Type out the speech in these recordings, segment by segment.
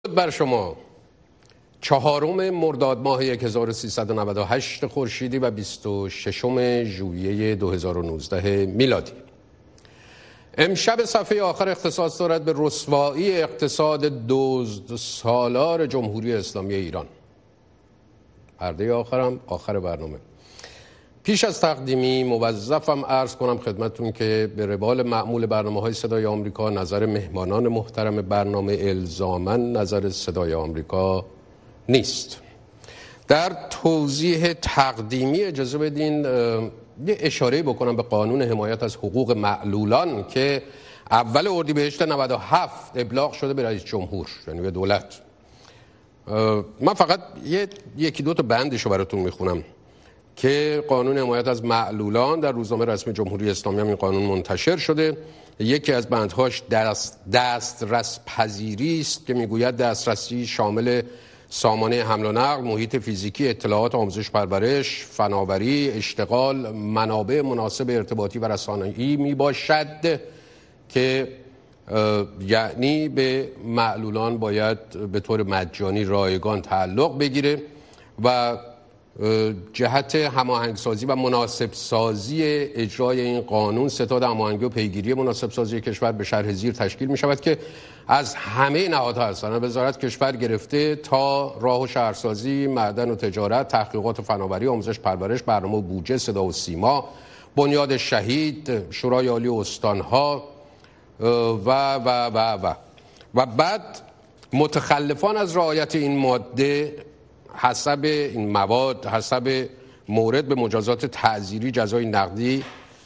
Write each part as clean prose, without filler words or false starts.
بر شما 4 مرداد ماه 1398 خورشیدی و 26 ژوئیه 2019 میلادی. امشب صفحه آخر اختصاص دارد به رسوایی اقتصاد دزد سالار جمهوری اسلامی ایران. پرده آخرم آخر برنامه. پیش از تقدیمی موظفم عرض کنم خدمتتون که به روال معمول برنامه‌های صدای آمریکا نظر مهمانان محترم برنامه الزاماً نظر صدای آمریکا نیست. در توضیح تقدیمی اجازه بدین یه اشاره بکنم به قانون حمایت از حقوق معلولان که اول اردیبهشت 97 ابلاغ شده به رئیس جمهور، یعنی به دولت. من فقط یکی دو تا بندشو براتون میخونم که قانون حمایت از معلولان در روزنامه رسمی جمهوری اسلامی هم این قانون منتشر شده. یکی از بندهاش دسترس پذیری است که میگوید دسترسی شامل سامانه حمل و نقل، محیط فیزیکی، اطلاعات، آموزش پرورش، فناوری، اشتغال، منابع مناسب ارتباطی و رسانه‌ای می باشد که یعنی به معلولان باید به طور مجانی رایگان تعلق بگیره و جهت هماهنگسازی و مناسب سازی اجرای این قانون ستاد هماهنگی و پیگیری مناسب سازی کشور به شرح زیر تشکیل می شود که از همه نهادها هستند، وزارت کشور گرفته تا راه و شهرسازی، معدن و تجارت، تحقیقات و فناوری، آموزش پرورش، برنامه و بودجه، صدا و سیما، بنیاد شهید، شورای عالی استانها و بعد متخلفان از رعایت این ماده حسب این مواد، حسب مورد به مجازات تعزیری، جزای نقدی،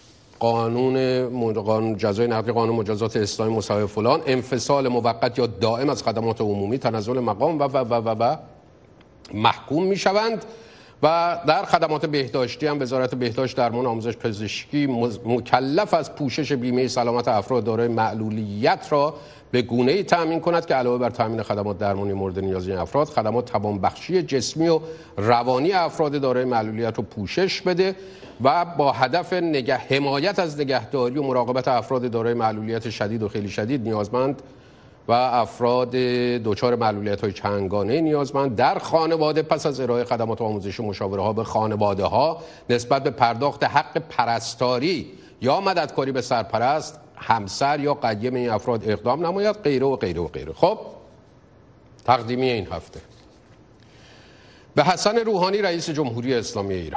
قانون جزای نقدی، قانون مجازات اسلامی مساوی فلان، انفصال موقت یا دائم از خدمات عمومی، تنزل مقام و محکوم می شوند. و در خدمات بهداشتی هم وزارت بهداشت، درمان، آموزش پزشکی مکلف از پوشش بیمه سلامت افراد دارای معلولیت را به گونه‌ای تأمین کند که علاوه بر تأمین خدمات درمانی مورد نیاز این افراد، خدمات توانبخشی جسمی و روانی افراد دارای معلولیت رو پوشش بده و با هدف حمایت از نگهداری و مراقبت افراد دارای معلولیت شدید و خیلی شدید نیازمند و افراد دچار معلولیت‌های چندگانه نیازمند در خانواده پس از ارائه خدمات آموزشی و مشاوره ها به خانواده ها نسبت به پرداخت حق پرستاری یا مددکاری به سرپرست، همسر یا قیم این افراد اقدام نماید، غیره و غیره و غیره. خب تقدیمی این هفته. به حسن روحانی رئیس جمهوری اسلامی ایران.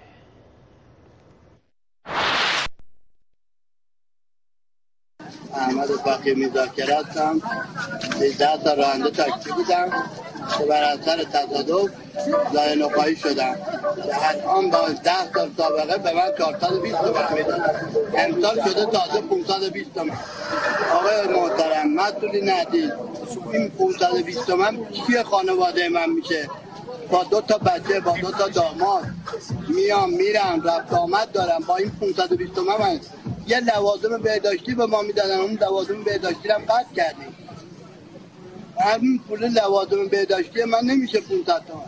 احمد فقیه مذاکره هستم. 13 تا راننده تاکسی بودم که بر اثر تصادف ضایع نخواهی شدم که الان با 10 سال سابقه به من 420 تومن میدادن، امسال شده تازه 520 تومن. آقای محترم مسئولی ندید، این 520 تومن چیه خانواده من میشه؟ با 2 تا بچه، با 2 تا داماد میام میرم، رفت آمد دارم. با این 520 تومن من یه لوازم بهداشتی به ما میدادن، اون لوازم بهداشتی رو هم قطع کردیم. همین پول لوازم بهداشتی من نمیشه 500 تومن.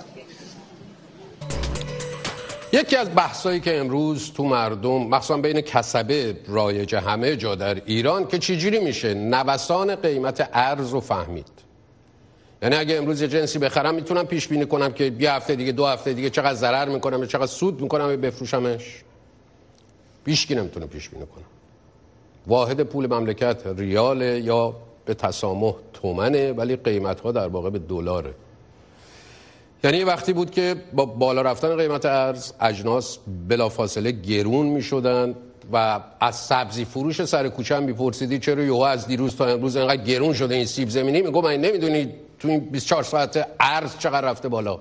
یکی از بحثایی که امروز تو مردم مخصوصا بین کسبه رایج همه جا در ایران که چجوری میشه نوسان قیمت ارز رو فهمید. یعنی اگه امروز یه جنسی بخرم میتونم پیش بینی کنم که یه هفته دیگه 2 هفته دیگه چقدر ضرر میکنم یا چقدر سود میکنم بفروشمش. هیچکی نمیتونه پیش بینی کنه. واحد پول مملکت ریاله یا به تسامح تومنه، ولی قیمت‌ها در واقع به دلاره. یعنی وقتی بود که با بالا رفتن قیمت ارز اجناس بلافاصله گرون میشدن و از سبزی فروش سر کوچه هم میپرسیدی چرا یهو از دیروز تا امروز اینقدر گرون شده این سیب زمینی؟ میگم من نمیدونی تو این 24 ساعت ارز چقدر رفته بالا.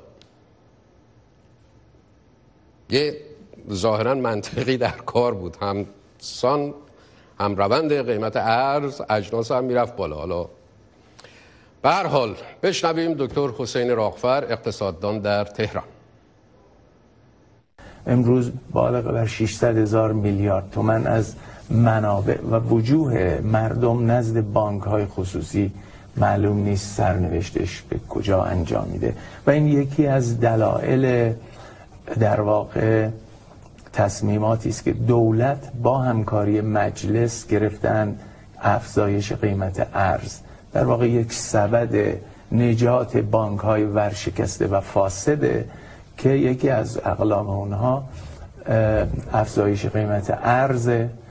یه ظاهرا منطقی در کار بود، هم روند قیمت ارز اجناس هم میرفت بالا. حالا به هر حال بشنویم دکتر حسین راغفر، اقتصاددان در تهران. امروز بالغ بر 600,000 میلیارد تومان از منابع و وجوه مردم نزد بانک‌های خصوصی معلوم نیست سرنوشتش به کجا انجام میده و این یکی از دلایل در واقع تصمیماتی است که دولت با همکاری مجلس گرفتن افزایش قیمت ارز. در واقع یک سبد نجات بانک های ورشکسته و فاسده که یکی از اقلام اونها افزایش قیمت ارز،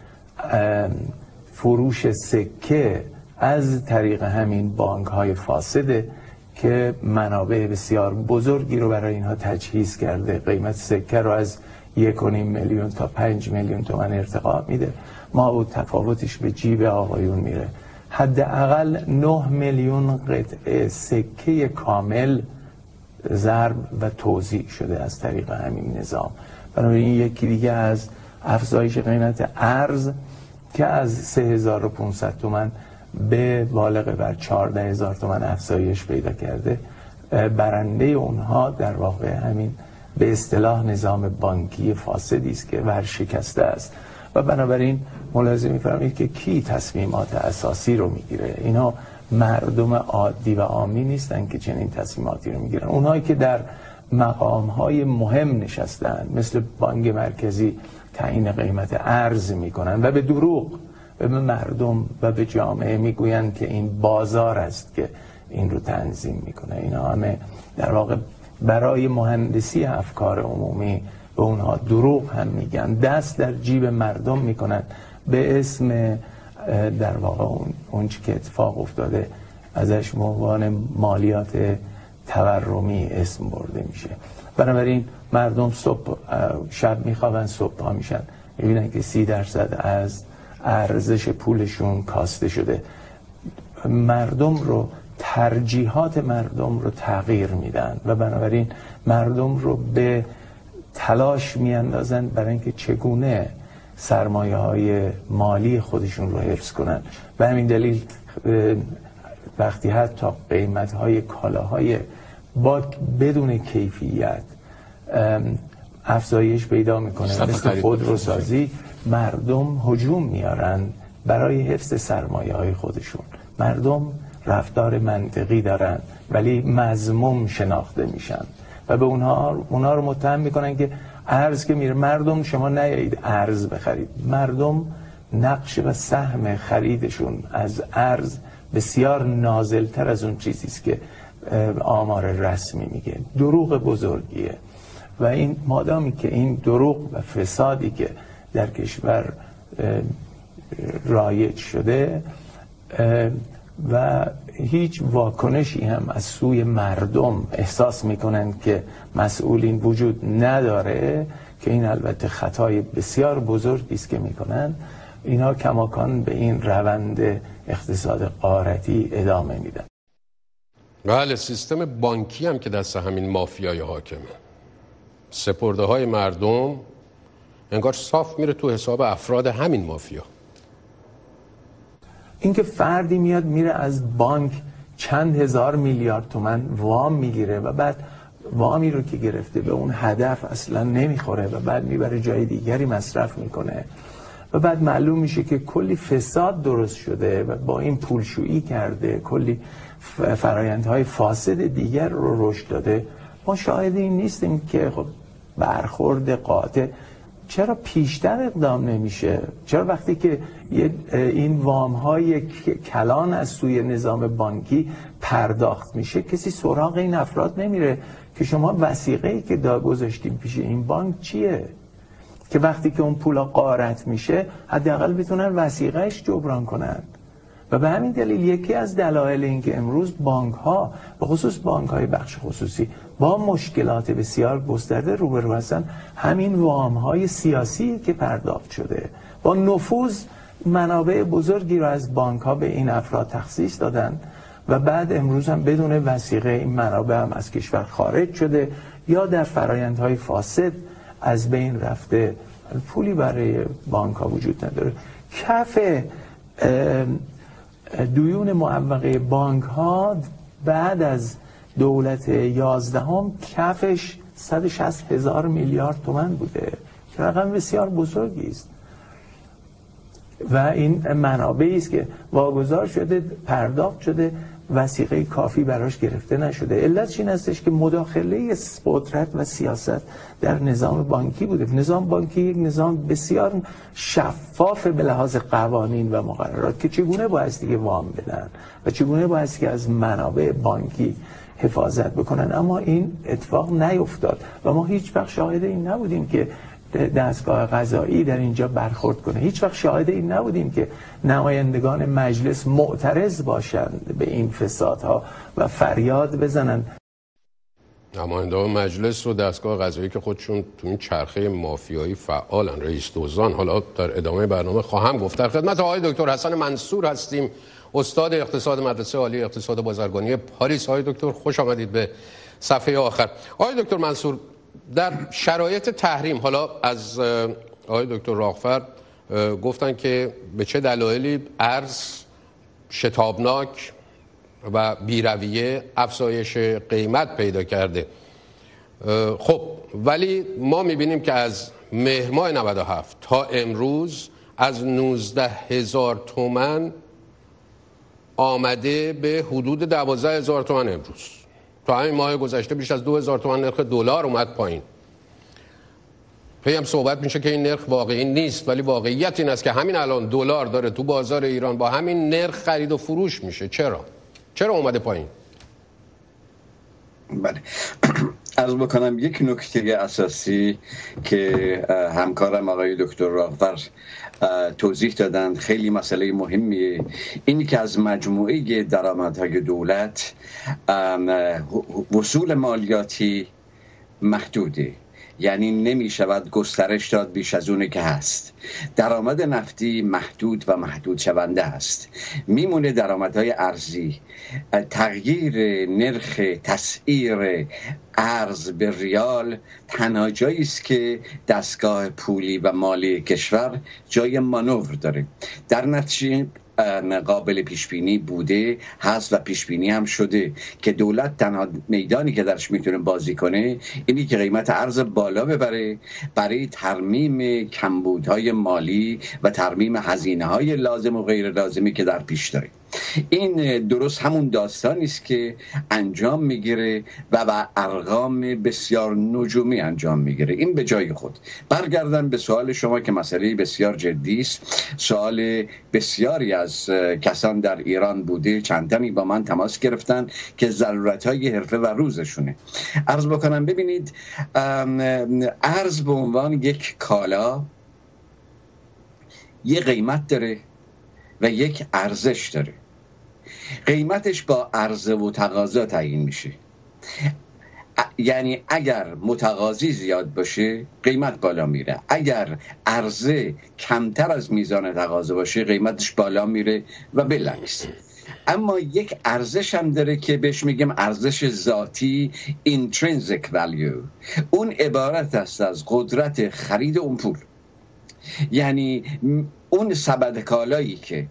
فروش سکه از طریق همین بانک های فاسده که منابع بسیار بزرگی رو برای اینها تجهیز کرده. قیمت سکه رو از 1.5 میلیون تا 5 میلیون تومان ارتقا میده. ما بود تفاوتش به جیب آقایون میره. حداقل 9 میلیون قطعه سکه کامل ضرب و توزیع شده از طریق همین نظام. بنابراین یکی دیگه از افزایش قیمت ارز که از 3500 تومان به بالغ بر 14000 تومان افزایش پیدا کرده، برنده اونها در واقع همین به اصطلاح نظام بانکی فاسدی است که ورشکسته است. و بنابراین ملاحظه می‌فرمایید که کی تصمیمات اساسی رو میگیره؟ اینا مردم عادی و عامی نیستن که چنین تصمیماتی رو میگیرن. اونهایی که در مقام‌های مهم نشستن مثل بانک مرکزی تعیین قیمت ارز میکنن و به دروغ به مردم و به جامعه میگویند که این بازار است که این رو تنظیم میکنه. اینا همه در واقع برای مهندسی افکار عمومی به اونها دروغ هم میگن، دست در جیب مردم میکنن به اسم در واقع اون چی که اتفاق افتاده ازش به عنوان مالیات تورمی اسم برده میشه. بنابراین مردم صبح شب میخوابن صبح پا میشن میبینن که 30% از ارزش پولشون کاسته شده. مردم رو ترجیحات مردم رو تغییر میدن و بنابراین مردم رو به تلاش میاندازن برای اینکه چگونه سرمایه های مالی خودشون رو حفظ کنن. به همین دلیل وقتی حتی قیمت های کالاهای بدون کیفیت افزایش پیدا میکنه مثل خودروسازی، مردم هجوم میارن برای حفظ سرمایه های خودشون. مردم رفتار منطقی دارن ولی مذموم شناخته میشن و به اونها رو متهم میکنن که ارز که میره مردم شما نیایید ارز بخرید. مردم نقش و سهم خریدشون از ارز بسیار نازلتر از اون چیزی است که آمار رسمی میگه. دروغ بزرگیه و این مادامی که این دروغ و فسادی که در کشور رایج شده و هیچ واکنشی هم از سوی مردم احساس میکنن که مسئولین وجود نداره، که این البته خطای بسیار بزرگی است که میکنن، اینا کماکان به این روند اقتصاد غارتی ادامه میدن. بله، سیستم بانکی هم که دست همین مافیای حاکمه. سپرده های مردم انگار صاف میره تو حساب افراد همین مافیا. اینکه فردی میاد میره از بانک چند هزار میلیارد تومان وام میگیره و بعد وامی رو که گرفته به اون هدف اصلا نمیخوره و بعد میبره جای دیگری مصرف میکنه و بعد معلوم میشه که کلی فساد درست شده و با این پولشویی کرده، کلی فرایندهای فاسد دیگر رو رشد داده. ما شاهد این نیستیم که خب برخورد قاطع چرا پیشتر اقدام نمیشه؟ چرا وقتی که این وام های کلان از سوی نظام بانکی پرداخت میشه کسی سراغ این افراد نمیره که شما وثیقه‌ای که گذاشتیم پیش این بانک چیه؟ که وقتی که اون پولا غارت میشه حداقل بتونن وثیقه‌اش جبران کنن. و به همین دلیل یکی از دلایل این که امروز بانک ها به خصوص بانک های بخش خصوصی با مشکلات بسیار گسترده روبرو هستن همین وام های سیاسی که پرداخت شده با نفوذ منابع بزرگی رو از بانک ها به این افراد تخصیص دادن و بعد امروز هم بدون وثیقه این منابع هم از کشور خارج شده یا در فرایندهای فاسد از بین رفته. پولی برای بانک ها وجود نداره. کف دیون معوقه بانک ها بعد از دولت 11 کفش 160,000 میلیارد تومان بوده که رقم بسیار بزرگی است و این منابعی است که واگذار شده، پرداخت شده وثیقه کافی براش گرفته نشده. علتش این هستش که مداخله قدرت و سیاست در نظام بانکی بوده. نظام بانکی یک نظام بسیار شفاف به لحاظ قوانین و مقررات که چگونه بایستی که وام بدن و چگونه بایستی که از منابع بانکی حفاظت بکنن، اما این اتفاق نیفتاد و ما هیچ وقت شاهد این نبودیم که دستگاه قضایی در اینجا برخورد کنه. هیچ وقت شاهد این نبودیم که نمایندگان مجلس معترض باشند به این فسادها و فریاد بزنن. نمایندگان مجلس و دستگاه قضایی که خودشون تو این چرخه مافیایی فعالن، رئیس دوزان، حالا در ادامه برنامه خواهم گفت. در خدمت آقای دکتر حسن منصور هستیم، استاد اقتصاد مدرسه عالی اقتصاد بازرگانی پاریس. آقای دکتر خوش آمدید به صفحه آخر. آقای دکتر منصور، در شرایط تحریم، حالا از آقای دکتر راغفر گفتن که به چه دلایلی ارز شتابناک و بی‌رویه افزایش قیمت پیدا کرده. خب ولی ما میبینیم که از مهر ماه 97 تا امروز از 19,000 تومان آمده به حدود 12,000 تومان. امروز تا همین ماه گذشته بیش از 2,000 تومان نرخ دلار اومد پایین. هم صحبت میشه که این نرخ واقعی نیست، ولی واقعیت این است که همین الان دلار داره تو بازار ایران با همین نرخ خرید و فروش میشه. چرا اومده پایین؟ بله، عرض بکنم یک نکته اساسی که همکارم آقای دکتر راغفر توضیح دادند خیلی مسئله مهمیه، اینی که از مجموعه درآمدهای دولت وصول مالیاتی محدوده، یعنی نمی شود گسترش داد بیش از اونه که هست. درآمد نفتی محدود و محدود شونده است. میمونه درآمدهای ارزی. تغییر نرخ تسعیر ارز به ریال تنها جایی است که دستگاه پولی و مالی کشور جای مانور داره. در نتیجه قابل پیش بینی بوده، هست و پیش بینی هم شده که دولت تنها میدانی که درش میتونه بازی کنه اینی که قیمت ارز بالا ببره برای ترمیم کمبودهای مالی و ترمیم هزینه‌های لازم و غیر لازمی که در پیش داره. این درست همون داستانی است که انجام میگیره و با ارقام بسیار نجومی انجام میگیره. این به جای خود. برگردن به سوال شما که مسئله بسیار جدی است. سوال بسیاری از کسان در ایران بوده، چند تایی با من تماس گرفتن که ضرورت‌های حرفه و روزشونه. عرض بکنم ببینید، ارز به عنوان یک کالا یک قیمت داره و یک ارزش داره. قیمتش با عرضه و تقاضا تعیین میشه. یعنی اگر متقاضی زیاد باشه قیمت بالا میره، اگر عرضه کمتر از میزان تقاضا باشه قیمتش بالا میره و بالعکس. اما یک ارزش هم داره که بهش میگیم ارزش ذاتی، intrinsic value. اون عبارت است از قدرت خرید اون پول. یعنی اون سبد کالایی که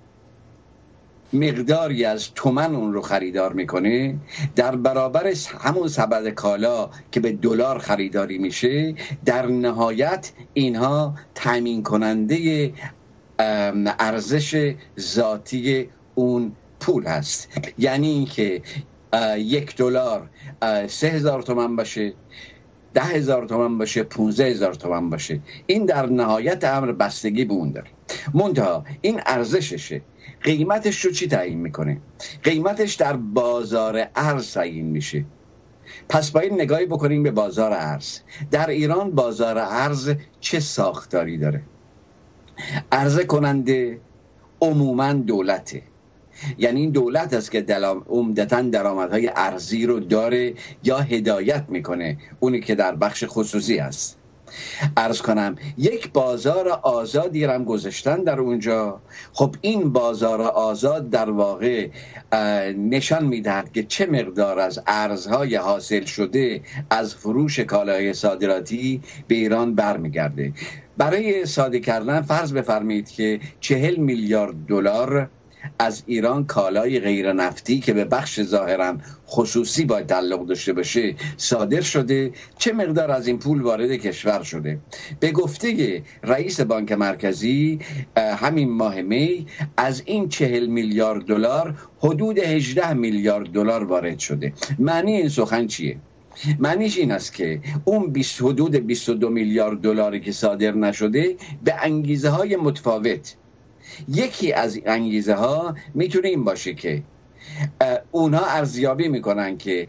مقداری از تومن اون رو خریدار میکنه در برابر همون سبد کالا که به دلار خریداری میشه، در نهایت اینها تامین کننده ارزش ذاتی اون پول هست. یعنی اینکه $1 3,000 تومان باشه، 10,000 تومان باشه، 15,000 تومان باشه، این در نهایت امر بستگی به اون داره. منتها این ارزششه. قیمتش رو چی تعیین میکنه؟ قیمتش در بازار ارز تعیین میشه. پس باید نگاهی بکنیم به بازار ارز. در ایران بازار ارز چه ساختاری داره؟ عرضه کننده عموماً دولته. یعنی این دولت است که عمدتاً درآمدهای ارزی رو داره یا هدایت میکنه، اونی که در بخش خصوصی است. عرض کنم یک بازار آزادی رو هم گذاشتن در اونجا. خب این بازار آزاد در واقع نشان میدهد که چه مقدار از ارزهای حاصل شده از فروش کالاهای صادراتی به ایران برمیگرده. برای ساده کردن فرض بفرمایید که 40 میلیارد دلار از ایران کالای غیر نفتی که به بخش ظاهراً خصوصی باید تعلق داشته باشه صادر شده، چه مقدار از این پول وارد کشور شده. به گفته رئیس بانک مرکزی همین ماه می از این 40 میلیارد دلار حدود 18 میلیارد دلار وارد شده. معنی این سخن چیه؟ معنیش این است که اون حدود 22 میلیارد دلاری که صادر نشده به انگیزه های متفاوت، یکی از انگیزه ها میتونه این باشه که اونها ارزیابی میکنن که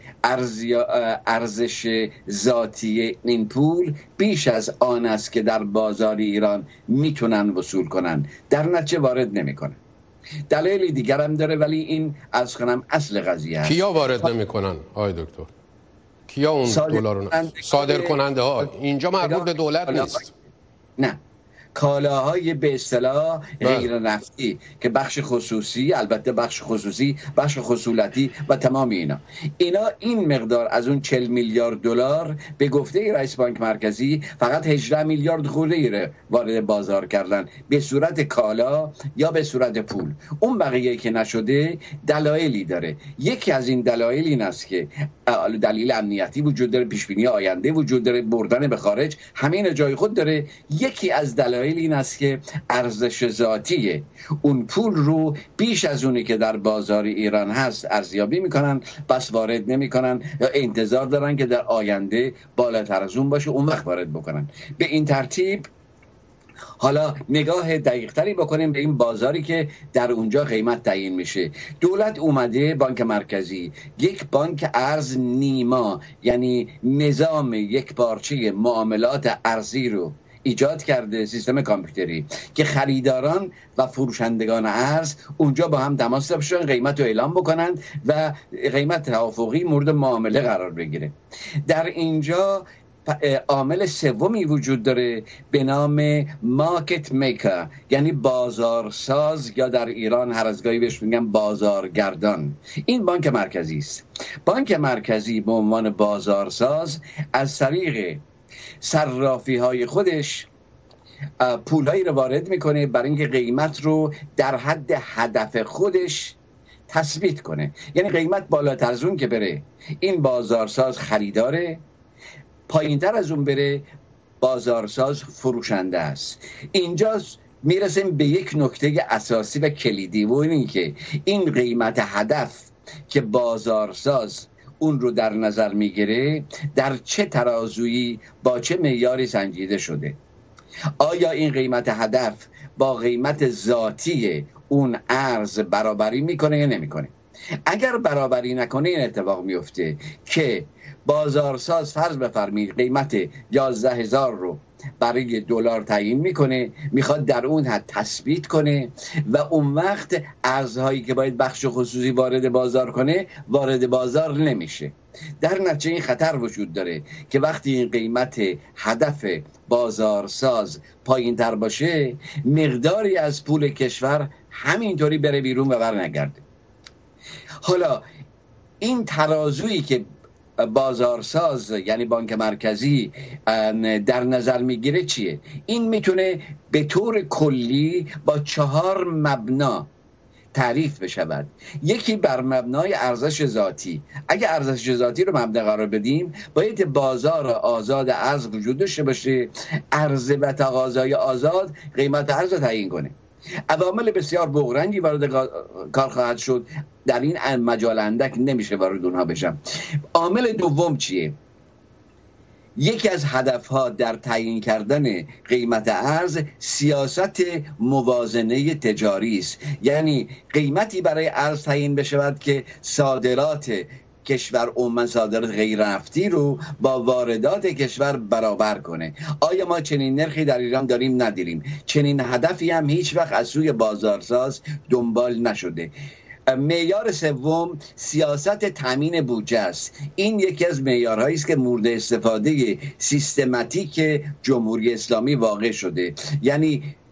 ارزش ذاتی این پول بیش از آن است که در بازار ایران میتونن وصول کنن، در نتیجه وارد نمیکنن. دلایل دیگر هم داره ولی این از خونم اصل قضیه است. کیا وارد نمیکنن آقای دکتر؟ کیا اون دلار رو صادر کننده ها؟ اینجا مربوط به دولت نیست. نه، کالاهای به اصطلاح غیر نفتی که بخش خصوصی، البته بخش خصوصی، بخش خصولتی و تمام اینا این مقدار از اون 40 میلیارد دلار به گفته رئیس بانک مرکزی فقط 18 میلیارد خورده وارد بازار کردن به صورت کالا یا به صورت پول. اون بقیه که نشده دلایلی داره. یکی از این دلایل این است که دلیل امنیتی وجود داره، پیش بینی آینده وجود داره، بردن به خارج، همین جای خود داره. یکی از دلایل این است که ارزش ذاتی اون پول رو بیش از اونی که در بازار ایران هست ارزیابی میکنن، بس وارد نمیکنن یا انتظار دارن که در آینده بالاتر از اون باشه، اون وقت وارد بکنن. به این ترتیب حالا نگاه دقیق تری بکنیم به این بازاری که در اونجا قیمت تعیین میشه. دولت اومده، بانک مرکزی، یک بانک ارز نیما، یعنی نظام یک پارچه معاملات ارزی رو ایجاد کرده، سیستم کامپیوتری که خریداران و فروشندگان ارز اونجا با هم تماس داشتن، قیمت رو اعلام بکنند و قیمت توافقی مورد معامله قرار بگیره. در اینجا عامل سومی وجود داره به نام مارکت میکر، یعنی بازارساز، یا در ایران هر از گاهی بهش میگن بازارگردان. این بانک مرکزی است. بانک مرکزی به عنوان بازارساز از طریق صرافی های خودش پولهایی رو وارد میکنه برای اینکه قیمت رو در حد هدف خودش تثبیت کنه. یعنی قیمت بالاتر از اون که بره این بازارساز خریداره، پایین تر از اون بره بازارساز فروشنده است. اینجا میرسیم به یک نکته اساسی و کلیدی و این که این قیمت هدف که بازارساز اون رو در نظر میگیره در چه ترازویی با چه معیاری سنجیده شده. آیا این قیمت هدف با قیمت ذاتی اون ارز برابری میکنه یا نمیکنه؟ اگر برابری نکنه این اتفاق میفته که بازارساز فرض بفرمایید قیمت 11,000 رو برای دلار تعیین میکنه، میخواد در اون حد تثبیت کنه و اون وقت ارزهایی که باید بخش خصوصی وارد بازار کنه وارد بازار نمیشه. در نتیجه این خطر وجود داره که وقتی این قیمت هدف بازارساز پایین تر باشه مقداری از پول کشور همینطوری بره بیرون و برنگرده. حالا این ترازویی که بازارساز یعنی بانک مرکزی در نظر میگیره چیه؟ این میتونه به طور کلی با 4 مبنا تعریف بشود. یکی بر مبنای ارزش ذاتی. اگه ارزش ذاتی رو مبنا قرار بدیم باید بازار آزاد ارز وجود داشته باشه، عرضه و تقاضای آزاد قیمت ارز رو تعیین کنه. عوامل بسیار بغرنجی وارد کار خواهد شد، در این مجال اندک نمیشه وارد اونها بشم. عامل دوم چیه؟ یکی از هدفها در تعیین کردن قیمت ارز سیاست موازنه تجاری است، یعنی قیمتی برای ارز تعیین بشود که صادرات کشور عموما صادرات غیر نفتی رو با واردات کشور برابر کنه. آیا ما چنین نرخی در ایران داریم؟ نداریم. چنین هدفی هم هیچ وقت از سوی بازارساز دنبال نشده. معیار سوم سیاست تامین بودجه است. این یکی از معیارهایی است که مورد استفاده سیستماتیک جمهوری اسلامی واقع شده. یعنی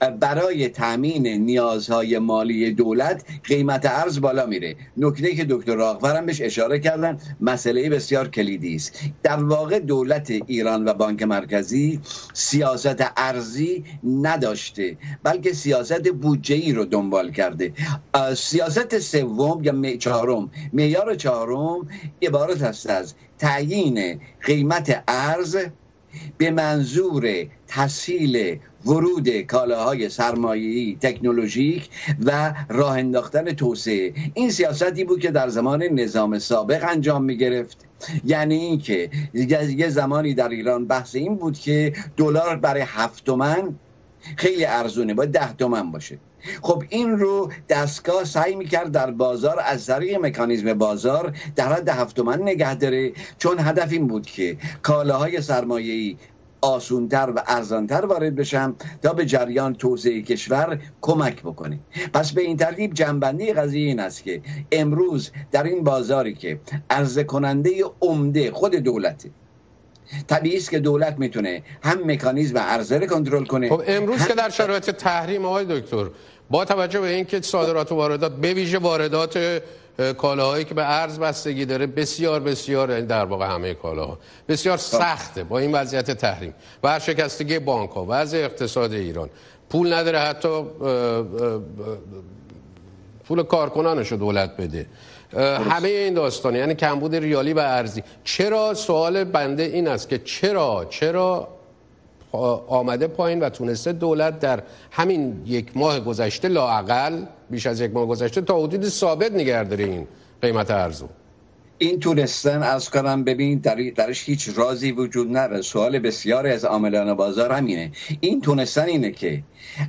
برای تامین نیازهای مالی دولت قیمت ارز بالا میره. نکته که دکتر راغور هم بهش اشاره کردن مسئله بسیار کلیدی است. در واقع دولت ایران و بانک مرکزی سیاست ارزی نداشته، بلکه سیاست بودجه‌ای رو دنبال کرده. سیاست سوم یا چهارم، معیار چهارم عبارت است از تعیین قیمت ارز به منظور تسهیل ورود کالاهای سرمایه‌ای تکنولوژیک و راه انداختن توسعه. این سیاستی بود که در زمان نظام سابق انجام می گرفت. یعنی اینکه یه زمانی در ایران بحث این بود که دلار برای 7 تومن خیلی ارزونه، باید 10 تومن باشه. خب این رو دستگاه سعی میکرد در بازار از طریق مکانیزم بازار در حد 7 تومن نگه داره، چون هدف این بود که کالاهای سرمایه‌ای آسونتر و ارزانتر وارد بشن تا به جریان توسعه کشور کمک بکنه. پس به این ترتیب جنبندی قضیه این است که امروز در این بازاری که عرضه کننده عمده خود دولته، طبیعی است که دولت میتونه هم مکانیزم عرضه رو کنترل کنه. خب امروز که در شرایط تحریم آقای دکتر، با توجه به اینکه صادرات و واردات به ویژه واردات کالاهایی که به ارز بستگی داره بسیار در واقع همه کالاها بسیار سخته با این وضعیت تحریم، ورشکستگی بانک‌ها، وضع اقتصاد ایران، پول نداره حتی پول کارکنانشو دولت بده، همه این داستان، یعنی کمبود ریالی و ارزی. چرا، سوال بنده این است که چرا آمده پایین و تونسته دولت در همین 1 ماه گذشته، لااقل بیش از 1 ماه گذشته، تا حدود ثابت نگه داره این قیمت ارزو؟ این تونستن از کنم، ببین درش هیچ رازی وجود نداره. سوال بسیاری از عاملان بازار همینه. این تونستن اینه که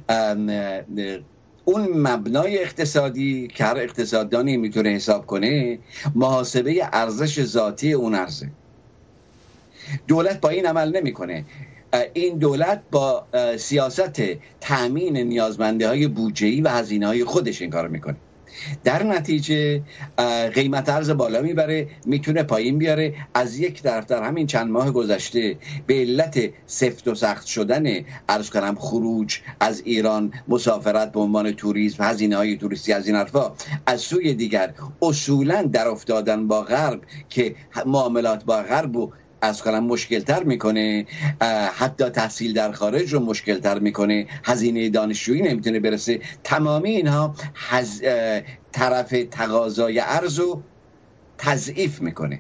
اون مبنای اقتصادی که هر اقتصاددانی میتونه حساب کنه، محاسبه ارزش ذاتی اون ارزه. دولت با این عمل نمیکنه. این دولت با سیاست تامین نیازمندی‌های بودجه‌ای و هزینه‌های خودش این کار میکنه. در نتیجه قیمت ارز بالا میبره، میتونه پایین بیاره. از یک طرف در همین چند ماه گذشته به علت سفت و سخت شدن عرض کنم خروج از ایران، مسافرت به عنوان توریسم، هزینه‌های توریستی، از این حرفا، از سوی دیگر اصولا در افتادن با غرب که معاملات با غرب و از کنم مشکل تر میکنه، حتی تحصیل در خارج رو مشکل تر میکنه، هزینه دانشجویی نمیتونه برسه. تمامی اینها طرف تقاضای ارز رو تضعیف میکنه.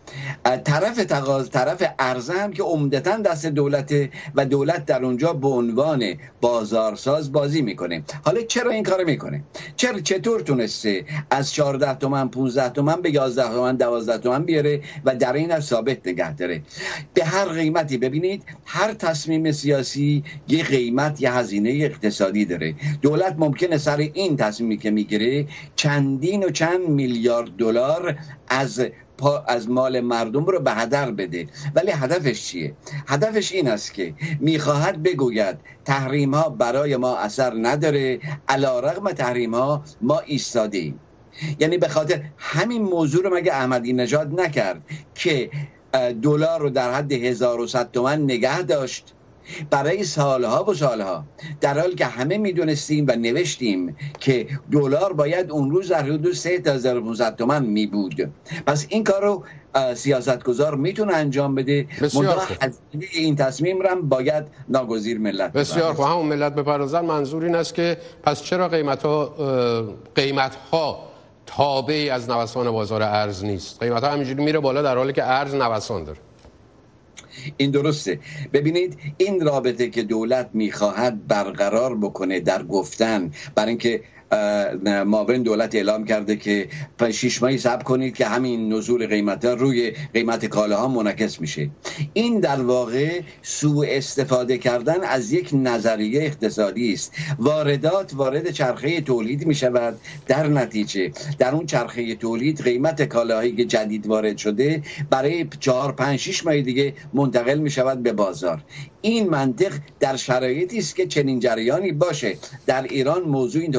طرف عرضه هم که عمدتاً دست دولته و دولت در اونجا به عنوان بازارساز بازی میکنه. حالا چرا این کارو میکنه؟ چطور تونسته از 14 تومن 15 تومن به 11 تومن 12 تومن بیاره و در این ثابت نگه داره؟ به هر قیمتی. ببینید هر تصمیم سیاسی یه قیمت، یه هزینه اقتصادی داره. دولت ممکنه سر این تصمیمی که میگیره چندین و چند میلیارد دلار از مال مردم رو به هدر بده. ولی هدفش چیه؟ هدفش این است که میخواهد بگوید تحریم ها برای ما اثر نداره، علیرغم تحریم ها ما ایستاده ایم. یعنی به خاطر همین موضوع رو مگه احمدی نژاد نکرد که دلار رو در حد 1100 تومان نگه داشت برای سالها و سالها، در حالی که همه میدونستیم و نوشتیم که دلار باید اون روز در حدود 3500 تومان می بود. پس این کار رو سیاستگزار میتونه انجام بده. این تصمیم رو هم باید ناگزیر ملت بسیار خوب همون ملت بپردازن. منظور این است که پس چرا قیمت ها تابعی از نوسان بازار ارز نیست؟ قیمت ها همینجوری میره بالا در حالی که ارز نوسان داره. این درسته. ببینید این رابطه که دولت میخواهد برقرار بکنه در گفتن، برای اینکه معاون دولت اعلام کرده که 6 ماهی صبر کنید که همین نزول قیمت‌ها روی قیمت کالاها منعکس میشه. این در واقع سوء استفاده کردن از یک نظریه اقتصادی است. واردات وارد چرخه تولید میشود، در نتیجه در اون چرخه تولید قیمت کالاهایی که جدید وارد شده برای 4 5 6 ماه دیگه منتقل میشود به بازار. این منطق در شرایطی است که چنین جریانی باشه. در ایران موضوع اینطوری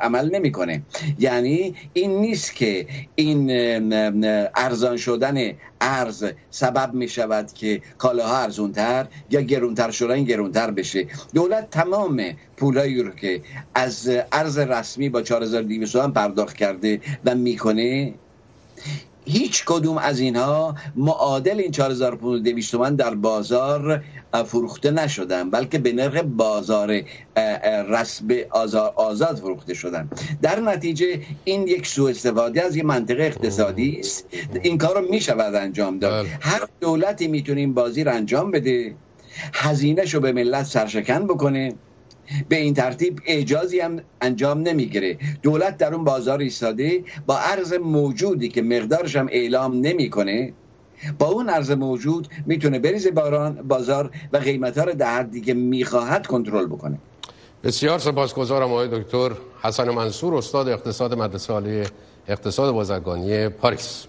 عمل نمیکنه. یعنی این نیست که این ارزان شدن ارز سبب می شود که کالاها ارزونتر یا گرونتر شدن گرونتر بشه. دولت تمام پولایی رو که از ارز رسمی با 4200 تومان پرداخت کرده و میکنه، هیچ کدوم از اینها معادل این 4200 تومان در بازار فروخته نشدن، بلکه به نرخ بازار رسمی آزاد فروخته شدن. در نتیجه این یک سوء استفاده از یک منطق اقتصادی است. این کار رو می شود انجام داد. هر دولتی میتونه این بازی رو انجام بده، هزینه‌شو به ملت سرشکن بکنه، به این ترتیب اعجازی هم انجام نمیگیره. دولت در اون بازار ایستاده با ارز موجودی که مقدارش هم اعلام نمیکنه، با اون ارز موجود میتونه بریزه بازار و قیمت‌ها رو در حدی که میخواهد کنترل بکنه. بسیار سپاسگزارم آقای دکتر حسن منصور، استاد اقتصاد مدرسه عالی اقتصاد بازرگانی پاریس.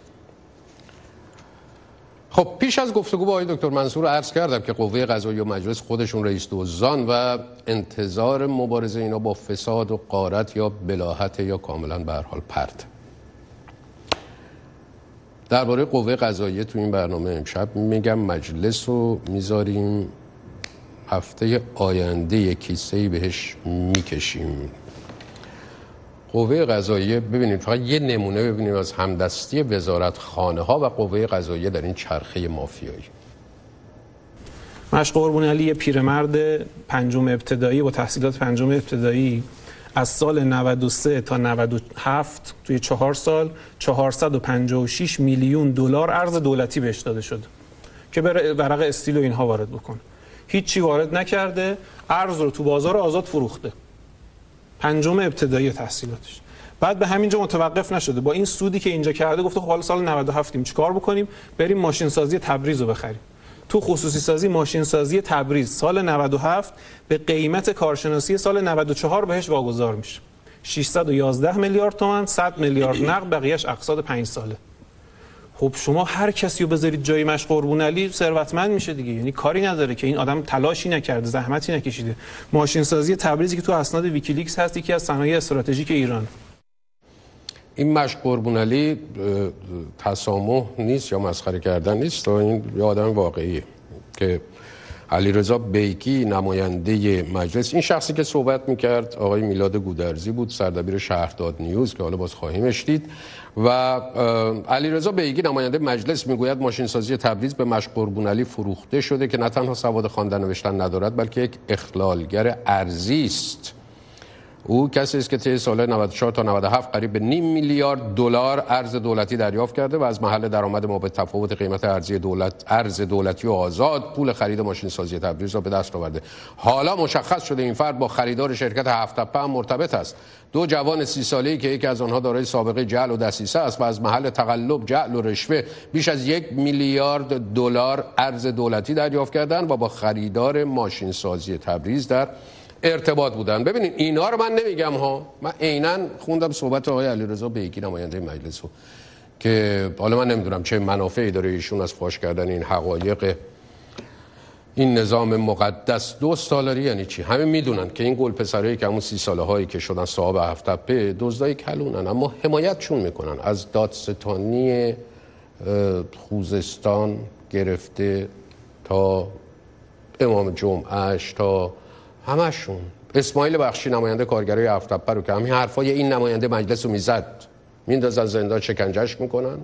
خب پیش از گفتگو با آقای دکتر منصور عرض کردم که قوه قضاییه و مجلس خودشون رئیس دزدان و انتظار مبارزه اینا با فساد و غارت یا بلاهت یا کاملا به هر حال پرت. درباره قوه قضاییه تو این برنامه امشب میگم مجلس رو میذاریم هفته آینده یک کیسه‌ای بهش میکشیم. قوه قضاییه ببینید، فقط یه نمونه ببینید از همدستی وزارتخانه ها و قوه قضاییه در این چرخه مافیایی. مشق قربون علی یه پیرمرد پنجم ابتدایی با تحصیلات پنجم ابتدایی از سال 93 تا 97 توی 4 سال 456 میلیون دلار ارز دولتی بهش داده شده که بره ورق استیل و اینها وارد بکنه. هیچی وارد نکرده، ارز رو تو بازار آزاد فروخته. پنجم ابتدایی تحصیلاتش. بعد به همینجا متوقف نشده، با این سودی که اینجا کرده گفته خب حالا سال 97 چیکار بکنیم؟ بریم ماشین سازی تبریز رو بخریم. تو خصوصی سازی ماشین سازی تبریز سال 97 به قیمت کارشناسی سال 94 بهش واگذار میشه. 611 میلیارد تومان، 100 میلیارد نقد، بقیه‌اش اقساط 5 ساله. خب شما هر کسی رو بذارید جای مشق قربون علی ثروتمند میشه دیگه. یعنی کاری نداره که این آدم تلاشی نکرده، زحمتی نکشیده. ماشین سازی تبریزی که تو اسناد ویکیلیکس هست یکی از صنایع استراتژیک ایران. این مشق قربون علی تسامح نیست یا مسخره کردن نیست، این یه آدم واقعیه که علیرضا بیکی نماینده مجلس، این شخصی که صحبت میکرد آقای میلاد گودرزی بود، سردبیر شهرداد نیوز که حالا باز خواهیمش دید، و علیرضا بیکی نماینده مجلس میگوید ماشین سازی تبریز به مشق قربون علی فروخته شده که نه تنها سواد خواندن نوشتن ندارد بلکه یک اخلالگر ارزی است. او کسی است که طی سال 94 تا 97 قریب به نیم میلیارد دلار ارز دولتی دریافت کرده و از محل درآمد ما به تفاوت قیمت ارز دولتی و آزاد پول خرید ماشین سازی تبریز را به دست آورده. حالا مشخص شده این فرد با خریدار شرکت هفت‌تپه هم مرتبط است. 2 جوان 30 ساله‌ای که یکی از آنها دارای سابقه جعل و دسیسه است و از محل تقلب، جعل و رشوه بیش از 1 میلیارد دلار ارز دولتی دریافت کردند و با خریدار ماشین سازی تبریز در ارتباط بودن. ببینید اینا رو من نمیگم ها، من عیناً خوندم صحبت آقای علیرضا بیکی نماینده مجلس رو که حالا من نمیدونم چه منافعی داره ایشون از فاش کردن این حقایق این نظام مقدس. دوست سالاری یعنی چی؟ همه میدونن که این گل پسرایی که همون 30 ساله هایی که شدن صاحب هفت‌تپه دزدای کلونن، اما حمایتشون میکنن از دادستانی خوزستان گرفته تا امام جمعهش تا همشون. اسماعیل بخشی نماینده کارگرای هفت‌تپه رو که همین حرفای این نماینده مجلس رو میزد میندازن زندان، شکنجهش میکنن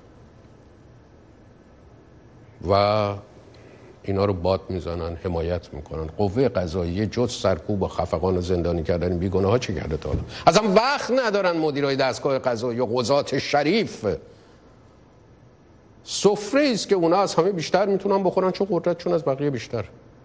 و اینا رو باد میزنن، حمایت میکنن. قوه قضاییه جز سرکوب و خفقان و زندانی کردن بیگناه ها چه کرده تا حالا؟ اصلا وقت ندارن مدیرای دستگاه قضایی و قضات شریف. سفره است که اونا از همه بیشتر میتونن بخورن چون قدرتشون از بقیه بیشتر.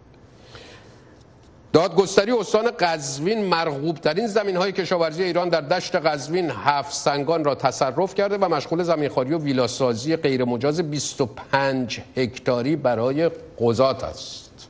دادگستری استان قزوین مرغوب ترین زمین‌های کشاورزی ایران در دشت قزوین 7 سنگان را تصرف کرده و مشغول زمینخواری و ویلاسازی غیرمجاز 25 هکتاری برای قضات است.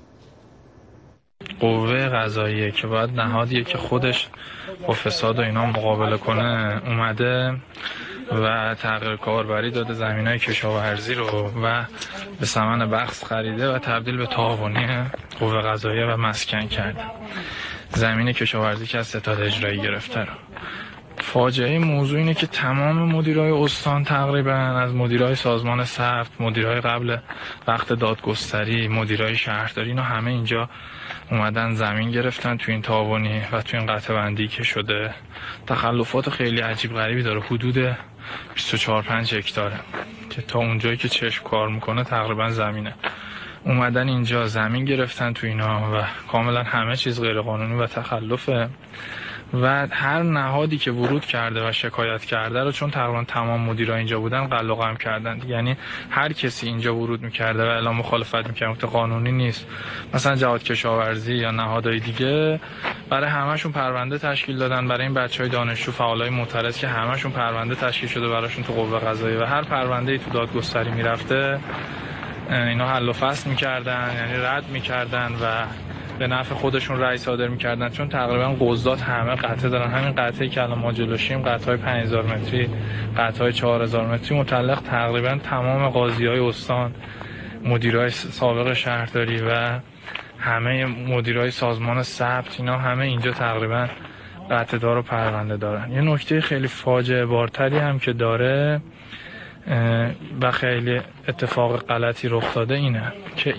قوه قضاییه که باید نهادیه که خودش با فساد و اینا مقابله کنه اومده و تغییر کاربری داده زمینای کشاورزی رو و به ثمن بخس خریده و تبدیل به تعاونی قوه قضاییه و مسکن کرده. زمین کشاورزی که از ستاد اجرایی گرفته رو فاجعه موضوع اینه که تمام مدیرای استان تقریبا، از مدیرای سازمان ثبت، مدیرای قبل وقت دادگستری، مدیرای شهرداری، اینا همه اینجا اومدن زمین گرفتن تو این تاوانی و تو این قطع بندی که شده. تخلفات خیلی عجیب غریبی داره، حدود 24-25 هکتاره که تا اونجایی که چشم کار میکنه تقریبا زمینه. اومدن اینجا زمین گرفتن تو اینا و کاملا همه چیز غیر قانونی و تخلفه و هر نهادی که ورود کرده و شکایت کرده رو، چون تقریبا تمام مدیرا اینجا بودن، قل و قم کردن. یعنی هر کسی اینجا ورود میکرده و اعلام مخالفت میکرده که قانونی نیست، مثلا جهاد کشاورزی یا نهادهای دیگه، برای همهشون پرونده تشکیل دادن. برای این بچهای دانشجو، فعالای معترض که همهشون پرونده تشکیل شده براشون تو قوه قضاییه و هر پرونده‌ای تو دادگستری میرفته اینا حل و فصل میکردن، یعنی رد میکردن و به نفع خودشون رأی صادر میکردن. چون تقریبا قضات همه قطعه دارن. همین قطعه‌ای که الان ما جلوشیم، قطعه‌های 5000 متری، قطعه‌های 4000 متری، متعلق تقریبا تمام قاضی‌های استان، مدیرای سابق شهرداری و همه مدیرای سازمان ثبت، اینا همه اینجا تقریبا قطعه دار و پرونده دارن. یه نکته خیلی فاجعه بارتری هم که داره و خیلی اتفاق غلطی رخ داده اینه که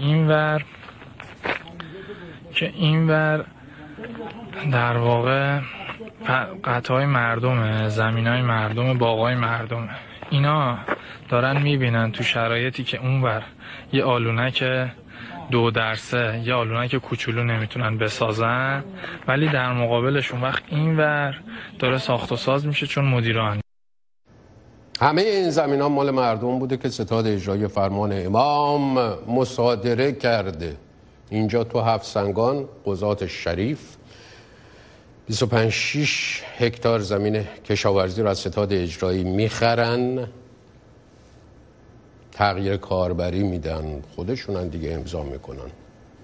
اینور در واقع قطعه‌های مردم، زمینای مردم، باغای مردم، اینا دارن میبینن تو شرایطی که اونور یه آلونک 2 یه آلونک کوچولو نمیتونن بسازن، ولی در مقابلش اون وقت اینور داره ساخت و ساز میشه چون مدیران. همه این زمین ها مال مردم بوده که ستاد اجرایی فرمان امام مصادره کرده. اینجا تو هفت سنگان قضات شریف 25-6 هکتار زمین کشاورزی رو از ستاد اجرایی میخرن، تغییر کاربری میدن، خودشونن دیگه امضا میکنن.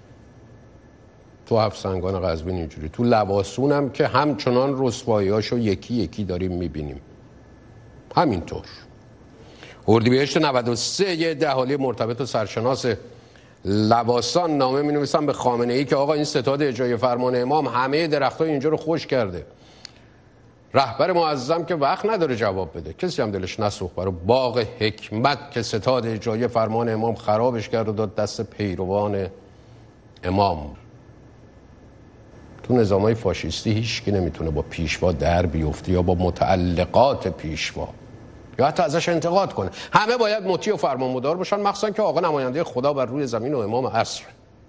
تو هفت سنگان قزوین اینجوری، تو لواسون هم که همچنان رسواییاشو یکی یکی داریم میبینیم. همینطور اردیبهشت 93 یه اهالی مرتبط و سرشناس لواسان نامه می نویسن به خامنه ای که آقا این ستاد اجرایی فرمان امام همه درختای اینجا رو خشک کرده. رهبر معظم که وقت نداره جواب بده، کسی هم دلش نسوخت برای باغ حکمت که ستاد اجرایی فرمان امام خرابش کرد و داد دست پیروان امام. تو نظامای فاشیستی هیچکی نمیتونه با پیشوا در بیفته یا با متعلقات پیشوا یا حتی ازش انتقاد کنه. همه باید مطیع و فرمانبردار باشن، مخصوصا که آقا نماینده خدا بر روی زمین و امام عصر.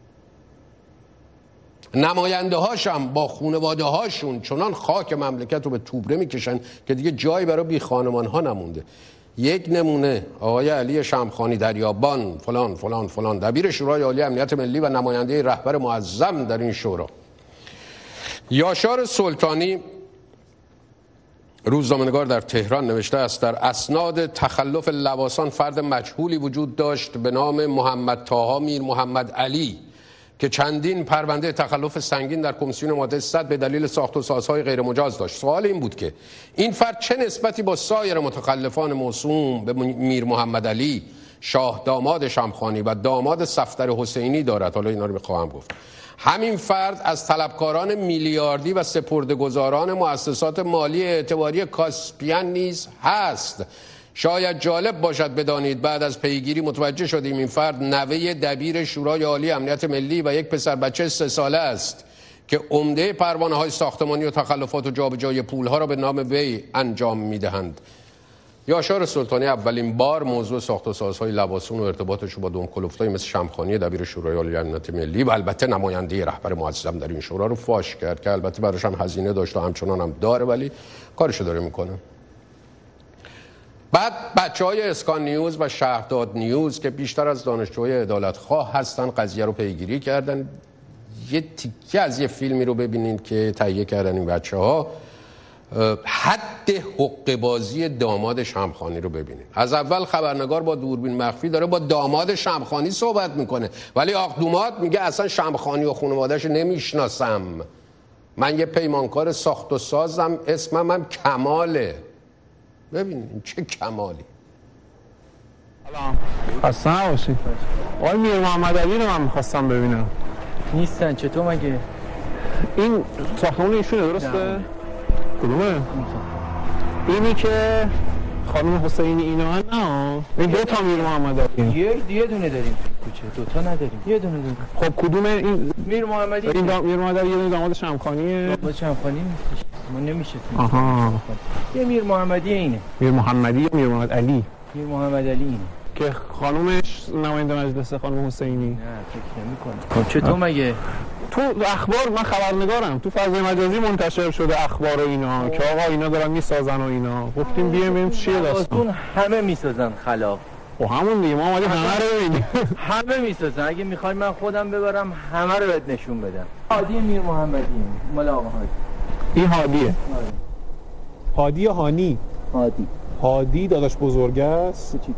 نماینده هاشم با خانواده هاشون چنان خاک مملکت رو به توبره میکشن که دیگه جایی برای بی خانمان ها نمونده. یک نمونه آقای علی شمخانی دریابان فلان فلان فلان، دبیر شورای عالی امنیت ملی و نماینده رهبر معظم در این شورا. یاشار سلطانی روزنامه‌نگار در تهران نوشته است در اسناد تخلف لواسان فرد مجهولی وجود داشت به نام محمد طاها میر محمد علی که چندین پرونده تخلف سنگین در کمیسیون ماده 100 به دلیل ساخت و سازهای غیر مجاز داشت. سوال این بود که این فرد چه نسبتی با سایر متخلفان موسوم به میر محمد علی، شاه داماد شمخانی و داماد صفدر حسینی دارد؟ حالا اینا رو می‌خواهم گفت. همین فرد از طلبکاران میلیاردی و سپرده‌گذاران مؤسسات مالی اعتباری کاسپیان نیز هست. شاید جالب باشد بدانید بعد از پیگیری متوجه شدیم این فرد نوه دبیر شورای عالی امنیت ملی و یک پسر بچه 3 ساله است که عمده پروانه‌های ساختمانی و تخلفات و جابجایی پول‌ها را به نام وی انجام می‌دهند. یاشار سلطانی اولین بار موضوع ساخت و سازهای لواسون و ارتباطش با دونکلفتایی مثل شمخانی دبیر شورای عالی امنیت ملی و البته نماینده رهبر معظم در این شورا رو فاش کرد که البته براش هم هزینه داشت و همچنان هم داره، ولی کارشو داره میکنه. بعد بچهای اسکان نیوز و شهرداد نیوز که بیشتر از دانشجوهای عدالتخواه هستن قضیه رو پیگیری کردن. یه تیکه از یه فیلمی رو ببینید که تهیه کردن این بچه‌ها. حد حقه بازی داماد شمخانی رو ببینید. از اول خبرنگار با دوربین مخفی داره با داماد شمخانی صحبت میکنه، ولی آقدومات میگه اصلا شمخانی و خانواده‌اش نمیشناسم، من یه پیمانکار ساخت و سازم، اسمم هم کماله. ببینید چه کمالی. خسته نباشید. آقای میر محمد علی رو من میخواستم ببینم. نیستن. چطور مگه؟ این ساختمون ایشونه درسته؟ کدومه؟ اینی که خانم حسینی اینا نه این دو تا میر محمد علی یه دونه داریم کوچه، دوتا نداریم، یه دونه داریم. خب کدوم این میر محمدی؟ این میر محمد علی یه دونه داماد شمخانیه. داماد شمخانی نیستش، ما نمیشه. آها، یه میر محمدی اینه. میر محمدی یا میر محمد علی؟ میر محمد علی اینه که خانومش نماینده مجلس خانم حسینی. نه فکر نمی‌کنم. خب چطور مگه؟ تو اخبار من خبرنگارم، تو فضای مجازی منتشر شده اخبار و اینا که آقا اینا دارن میسازن و اینا. گفتیم بیایم ببینیم چیه داستان. همه میسازن خلاف. خب همون دیگه، ما اومدیم همه رو ببینیم. همه میسازن. اگه میخوای من خودم ببرم همه رو بهت نشون بدم. هادی میر محمدی مال آقا هادی. این هادیه. هادی یا هانی؟ هادی داداش بزرگ است. کوچیکه.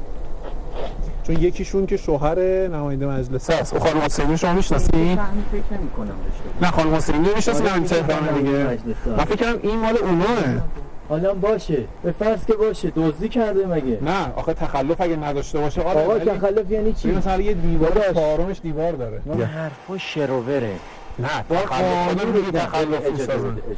چون یکیشون که شوهر نماینده مجلس است. خانم حسینی شما میشناسی؟ فکر نمی‌کنم بشه. نه خانم حسینی میشناسی، نه تهران دیگه. من فکر کنم این مال اوناه. حالا باشه، به فرض که باشه، دزدی کرده مگه؟ نه آخه تخلف اگه نداشته باشه. آقا تخلف یعنی چی؟ مثلا یه دیوار چهارمش دیوار داره. این حرفا شروره. نه تخلف اجازه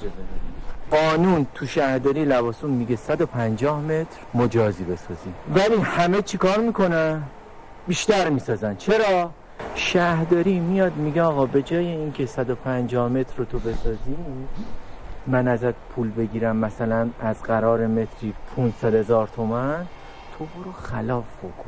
قانون تو شهرداری لواسون میگه 150 متر مجازی بسازی، ولی همه چیکار میکنن؟ بیشتر میسازن. چرا؟ شهرداری میاد میگه آقا به جای اینکه 150 متر رو تو بسازی من ازت پول بگیرم مثلا از قرار متری 500,000 تومان، تو برو خلاف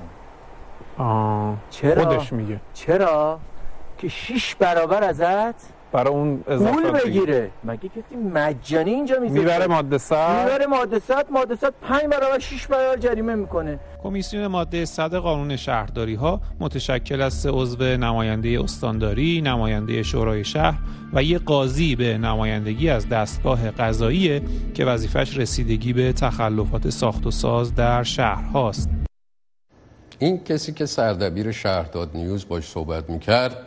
بکن. چرا؟ خودش میگه چرا؟ که 6 برابر ازت برای اون پول بگیره. مگه کسی مجانی اینجا میبره ماده 100 میبره ماده 100 5 برابر 6 برابر جریمه میکنه. کمیسیون ماده 100 قانون شهرداری ها متشکل از 3 عضو نماینده استانداری، نماینده شورای شهر و یک قاضی به نمایندگی از دستگاه قضاییه که وظیفش رسیدگی به تخلفات ساخت و ساز در شهرهاست. این کسی که سردبیر شهرداد نیوز باش صحبت میکرد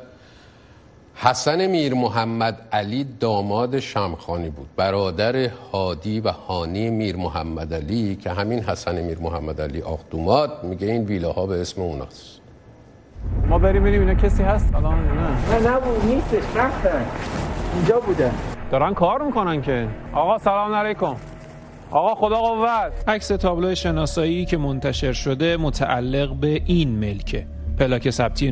حسن میر محمد علی داماد شمخانی بود، برادر هادی و هانی میر محمد علی که همین حسن میر محمد علی آخدومات میگه این ویلاها به اسم اوناست. ما بریم اینا کسی هست الان؟ نه نبود، نیستش، رفتن. اینجا بوده. دارن کار میکنن که. آقا سلام علیکم. آقا خدا قوت. عکس تابلو شناسایی که منتشر شده متعلق به این ملکه. پلاک ثبتی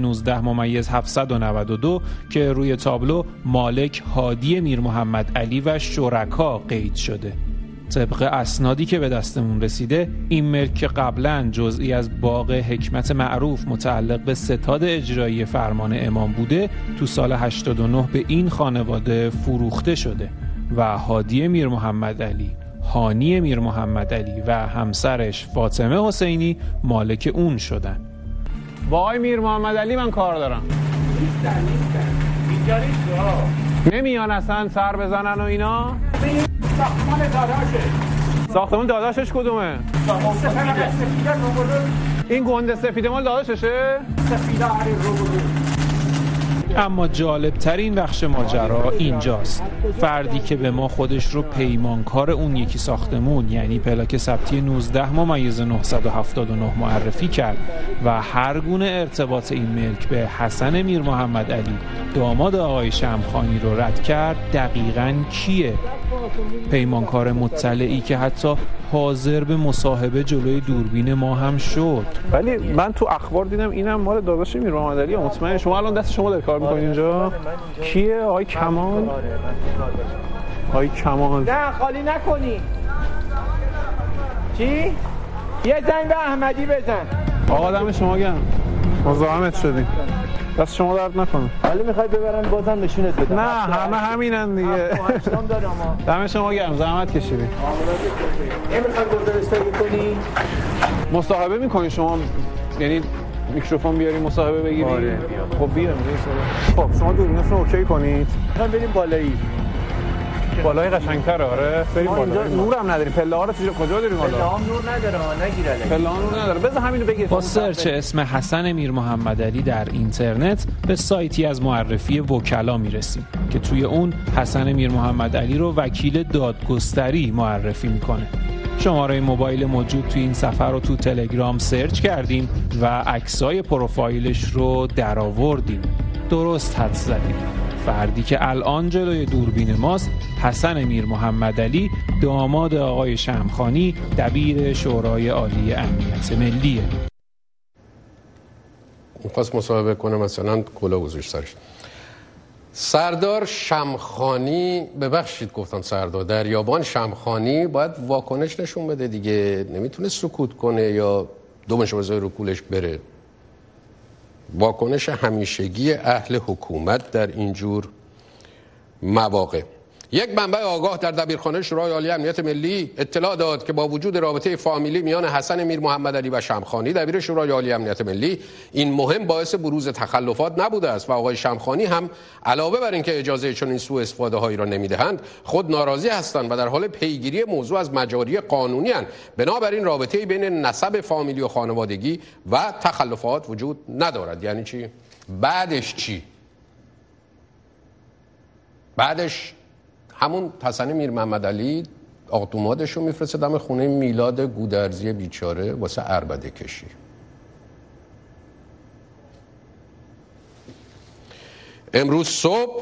19/792 که روی تابلو مالک هادی میر محمد علی و شرکا قید شده. طبق اسنادی که به دستمون رسیده این ملک که قبلا جزئی از باغ حکمت معروف متعلق به ستاد اجرایی فرمان امام بوده، تو سال 89 به این خانواده فروخته شده و هادی میر محمد علی، هانی میر محمد علی و همسرش فاطمه حسینی مالک اون شدن. با آقای میر محمد علی من کار دارم. اینجا نیست. نمیان اصلا سر بزنن و اینا. ساختمان داداشه. ساختمان داداشش کدومه؟ این گنده سفید مال داداششه؟ اما جالبترین بخش ماجرا اینجاست. فردی که به ما خودش رو پیمانکار اون یکی ساختمون یعنی پلاک ثبتی 19/979 معرفی کرد و هر گونه ارتباط این ملک به حسن میر محمد علی داماد آقای شمخانی رو رد کرد، دقیقاً کیه؟ پیمانکار مطلعی که حتی حاضر به مصاحبه جلوی دوربین ما هم شد. ولی من تو اخبار دیدم اینم مال داداش میر محمد علی. مطمئن شما الان دست شما داره کار می‌کنید اینجا؟ کیه؟ آقای کمال؟ آقای کمال. نه خالی نکنی. چی؟ یه زنگ به احمدی بزن. آقا دم شما گرم. مزاحمت شدیم. دست شما درد نکنه. حالا میخوای ببرن بازم نشونت بدم؟ نه همه همینن دیگه. دم شما گرم، زحمت کشیدی. نمیخوای گزارش‌سازی کنی؟ مصاحبه میکنی شما؟ یعنی میکروفون بیاری مصاحبه بگیری؟ آره. خب بیارم. خب شما دوربینتون رو اوکی کنید. میخوام بریم بالایی. بالای قشنگ‌تره. آره بریم بالا. نورم نداریم. پله ها رو کجا داریم بالا؟ پله ها نور نداره، نگیره. پله ها نور نداره. بذار همینو بگیر. با سرچ اسم حسن میر محمد علی در اینترنت به سایتی از معرفی وکلا میرسیم که توی اون حسن میر محمد علی رو وکیل دادگستری معرفی میکنه. شماره موبایل موجود توی این صفحه رو تو تلگرام سرچ کردیم و عکسای پروفایلش رو درآوردیم. درست حدس زدیم. فردی که الان جلوی دوربین ماست حسن میر محمد علی، داماد آقای شمخانی، دبیر شورای عالی امنیت ملیه. می‌خواست مصاحبه کنه مثلا کلاه گذاشت سرش. سردار شمخانی، ببخشید گفتم سردار، دریابان شمخانی باید واکنش نشون بده دیگه، نمیتونه سکوت کنه یا دومشو بذاره رو کولش بره. واکنش همیشگی اهل حکومت در اینجور مواقع. یک منبع آگاه در دبیرخانه شورای عالی امنیت ملی اطلاع داد که با وجود رابطه فامیلی میان حسن میر محمد علی و شمخانی دبیر شورای عالی امنیت ملی، این مهم باعث بروز تخلفات نبوده است و آقای شمخانی هم علاوه بر اینکه اجازه چنین سوء استفاده هایی را نمیدهند، خود ناراضی هستند و در حال پیگیری موضوع از مجاری قانونی اند. بنابراین رابطه‌ای بین نسب فامیلی و خانوادگی و تخلفات وجود ندارد. یعنی چی؟ بعدش چی؟ بعدش همون حسن میر محمد علی آقدومادش رو میفرسته دم خونه میلاد گودرزی بیچاره واسه عربده کشی. امروز صبح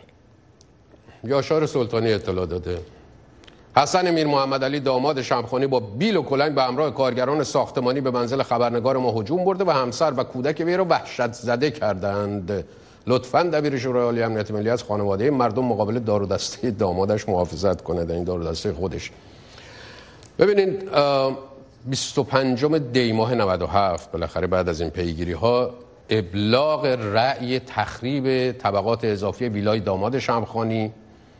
یاشار سلطانی اطلاع داده حسن میر محمد علی داماد شمخانی با بیل و کلنگ به همراه کارگران ساختمانی به منزل خبرنگار ما هجوم برده و همسر و کودک وی را وحشت زده کردند. لطفاً دبیر شورای عالی امنیت ملی از خانواده مردم مقابل دار و دسته دامادش محافظت کنه، در این دار و دسته خودش. ببینید 25 دی ماه 97 بالاخره بعد از این پیگیری ها ابلاغ رأی تخریب طبقات اضافی ویلای داماد شمخانی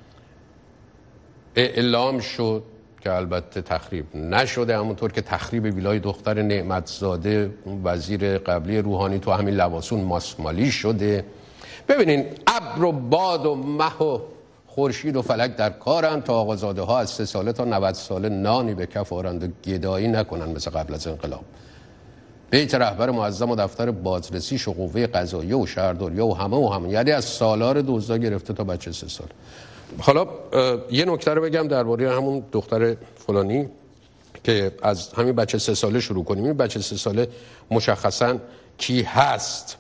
اعلام شد که البته تخریب نشده، همونطور که تخریب ویلای دختر نعمتزاده وزیر قبلی روحانی تو همین لواسون ماسمالی شده. ببینین ابر و باد و مه و خورشید و فلک در کارند تا آقازاده ها از 3 ساله تا 90 ساله نانی به کف آرند و گدایی نکنند مثل قبل از انقلاب. بیت رهبر معظم و دفتر بازرسیش و قوه قضاییه و شهرداریه و همه یعنی از سالار دزدا گرفته تا بچه 3 سال. حالا یه نکته رو بگم درباره همون دختر فلانی که از همین بچه 3 ساله شروع کنیم. این بچه 3 ساله مشخصاً کی هست؟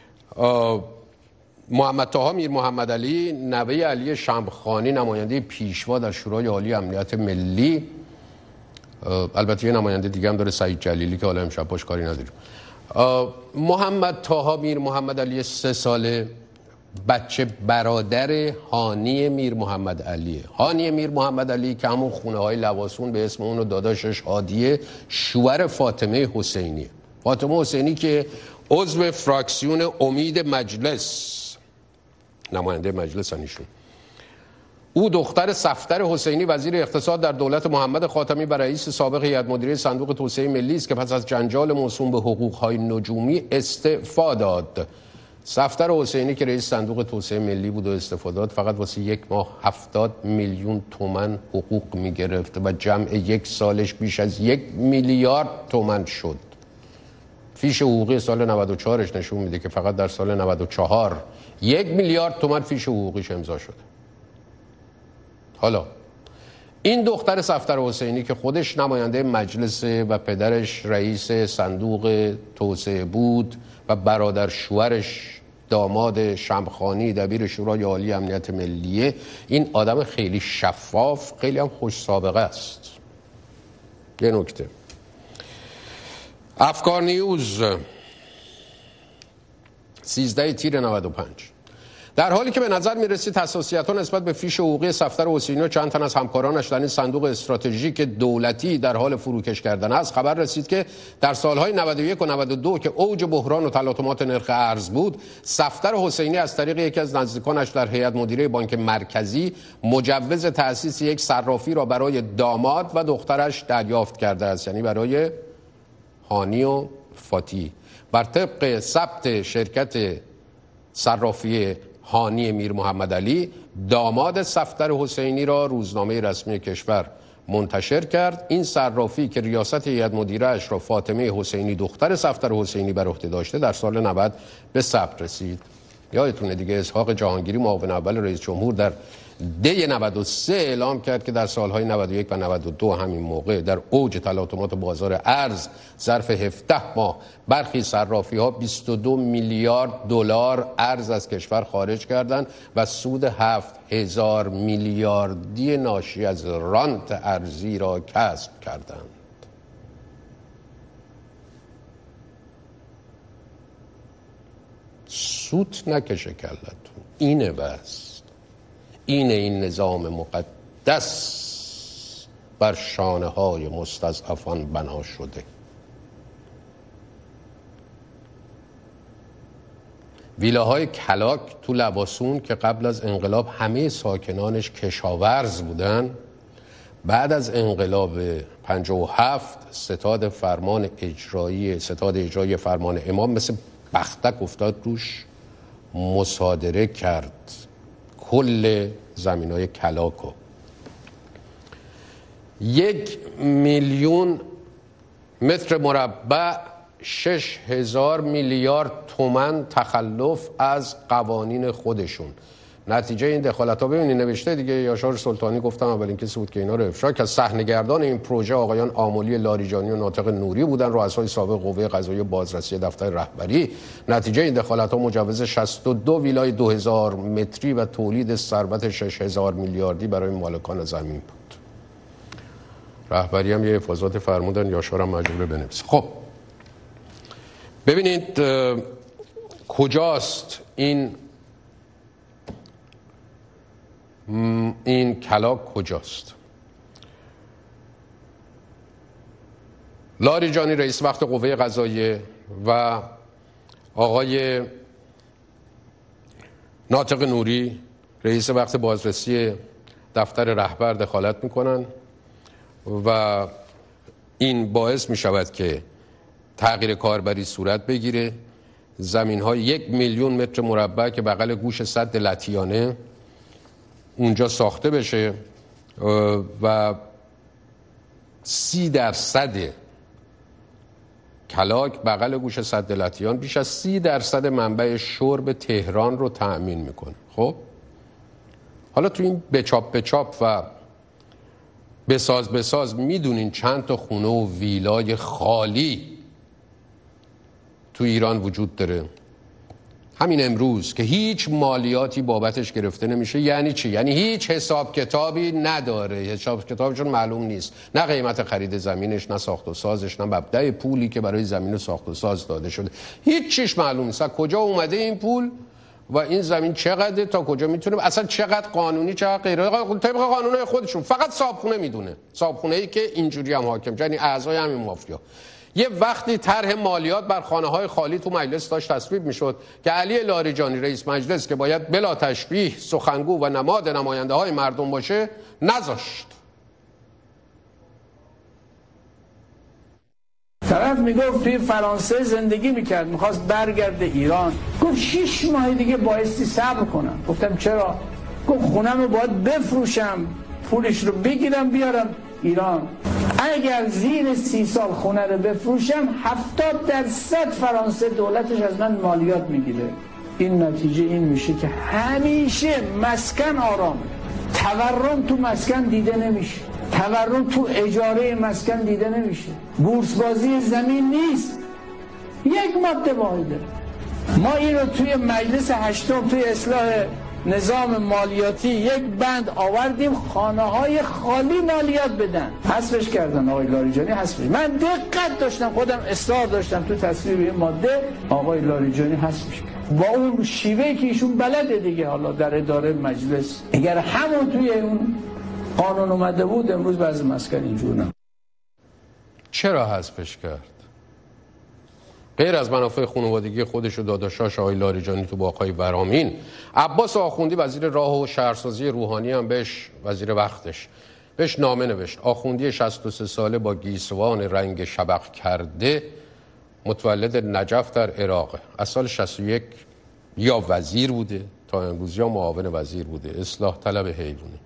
محمد طاها میر محمد علی، نوه علی شمخانی، نماینده پیشوا در شورای عالی امنیت ملی. البته یه نماینده دیگه هم داره، سعید جلیلی، که حالا امشب باش کاری نداریم. محمد طاها میر محمد علی 3 ساله بچه برادر هانی میر محمد علیه. هانی میر محمد علی که همون خونه های لواسون به اسم اونو داداشش هادیه، شوهر فاطمه حسینیه. فاطمه حسینی که عضو فراکسیون امید مجلس، نماینده مجلس انیشون. او دختر صفدر حسینی وزیر اقتصاد در دولت محمد خاتمی و رئیس سابق هیئت مدیره صندوق توسعه ملی است که پس از جنجال موسوم به حقوق‌های نجومی استعفا داد. صفدر حسینی که رئیس صندوق توسعه ملی بود و استعفا داد فقط واسه 1 ماه 70 میلیون تومان حقوق می‌گرفت و جمع 1 سالش بیش از 1 میلیارد تومان شد. فیش حقوقی سال 94ش نشون میده که فقط در سال 94 1 میلیارد تومان فیش حقوقیش امضا شده. حالا این دختر صفدر حسینی که خودش نماینده مجلس و پدرش رئیس صندوق توسعه بود و برادر شوهرش داماد شمخانی دبیر شورای عالی امنیت ملیه، این آدم خیلی شفاف، خیلی هم خوش سابقه است. یه نکته، افکار نیوز 13 تیر 95. در حالی که به نظر می‌رسید حساسیت‌ها نسبت به فیش حقوقی صفدر حسینی و چند تن از همکارانش در این صندوق استراتژیک دولتی در حال فروکش کردن است، خبر رسید که در سالهای 91 و 92 که اوج بحران و تلاطمات نرخ ارز بود، صفدر حسینی از طریق یکی از نزدیکانش در هیئت مدیره بانک مرکزی مجوز تأسیس یک صرافی را برای داماد و دخترش دریافت کرده است، یعنی برای هانی و فاتی. بر طبق ثبت شرکت صرافی هانی میر محمد علی، داماد صفدر حسینی را روزنامه رسمی کشور منتشر کرد. این صرافی که ریاست هیئت مدیره اش را فاطمه حسینی دختر صفدر حسینی بر عهده داشته، در سال 90 به ثبت رسید. یادتونه دیگه، اسحاق جهانگیری معاون اول رئیس جمهور در دی 93 اعلام کرد که در سالهای 91 و 92 همین موقع در اوج تلاطمات بازار ارز ظرف 17 ماه برخی صرافی‌ها 22 میلیارد دلار ارز از کشور خارج کردند و سود 7000 میلیاردی ناشی از رانت ارزی را کسب کردند. سوت نکشه کلتون. اینه بس. اینه این نظام مقدس بر شانه های مستضعفان بنا شده. ویلاهای کلاک تو لباسون که قبل از انقلاب همه ساکنانش کشاورز بودن، بعد از انقلاب 57 ستاد اجرایی فرمان امام مثل بختک افتاد روش، مصادره کرد کل زمینای کلاکو. 1 میلیون متر مربع 6000 میلیارد تومان تخلف از قوانین خودشون. نتیجه این دخالت ها ببینید نوشته دیگه. یاشار سلطانی گفتم اولین کسی بود که اینا رو افشا کرد. صحنه‌گردان این پروژه آقایان آملی لاریجانی و ناطق نوری بودن، رؤسای سابق قوه قضاییه بازرسی دفتر رهبری. نتیجه این دخالت ها مجوز 62 ویلای 2000 متری و تولید ثروت 6000 میلیاردی برای مالکان زمین بود. رهبری هم یه افاضات فرمودن، یاشار هم مجبور بنویسه. خب ببینید کجاست این کلاک کجاست؟ لاریجانی رئیس وقت قوه قضاییه و آقای ناطق نوری رئیس وقت بازرسی دفتر رهبر دخالت میکنن و این باعث میشود که تغییر کاربری صورت بگیره. زمین های 1 میلیون متر مربع که بغل گوش سد لطیانه اونجا ساخته بشه و 30% کلاک بغل گوش سد لطیان بیش از 30% منبع شرب تهران رو تأمین میکنه. خب حالا تو این بچاپ و بساز میدونین چند تا خونه و ویلای خالی تو ایران وجود داره همین امروز که هیچ مالیاتی بابتش گرفته نمیشه. یعنی چی؟ یعنی هیچ حساب کتابی نداره، حساب کتابشون معلوم نیست، نه قیمت خرید زمینش، نه ساخت و سازش، نه مبدأ پولی که برای زمین ساخت و ساز داده شده، هیچ چیش معلوم نیست. کجا اومده این پول و این زمین چقدره، تا کجا میتونه، اصلا چقدر قانونی چقدر غیر طبق قانونهای خودشون. فقط صاحبخونه میدونه، صاحبخونه‌ای که اینجوری هم حاکم، یعنی اعضای همین مافیا. یه وقتی طرح مالیات بر خانه‌های خالی تو مجلس داشت تصویب میشد که علی لاریجانی رئیس مجلس که باید بلا تشبیه سخنگو و نماد نماینده‌های مردم باشه نذاشت. طرف میگفت توی فرانسه زندگی میکرد، میخواست برگرده ایران، گفت 6 ماه دیگه بایستی صبر کنم. گفتم چرا؟ گفت خونم رو باید بفروشم، پولش رو بگیرم بیارم ایران. اگر زیر 30 سال خونه رو بفروشم 70% فرانسه دولتش از من مالیات میگیره. این نتیجه این میشه که همیشه مسکن آرامه، تورم تو مسکن دیده نمیشه، تورم تو اجاره مسکن دیده نمیشه، بورس بازی زمین نیست، یک ماده واحده. ما این رو توی مجلس هشتم توی اصلاح نظام مالیاتی یک بند آوردیم، خانه‌های خالی مالیات بدن، حذفش کردن. آقای لاریجانی حذفش. من دقت داشتم، خودم اصرار داشتم تو تصویب این ماده، آقای لاریجانی حذفش کرد با اون شیوهی که ایشون بلده دیگه. حالا در اداره مجلس اگر همون توی اون قانون اومده بود امروز بعضی مسکن اینجور نه. چرا حذفش کرد؟ غیر از منافع خانوادگی خودش و داداشاش آقای لاریجانی تو باغ‌های ورامین، عباس آخوندی وزیر راه و شهرسازی روحانی هم بهش، وزیر وقتش، بهش نامه نوشت. آخوندی 63 ساله با گیسوان رنگ شبق کرده، متولد نجف در عراق، از سال 61 یا وزیر بوده تا امروز یا معاون وزیر بوده، اصلاح طلب حیوانی.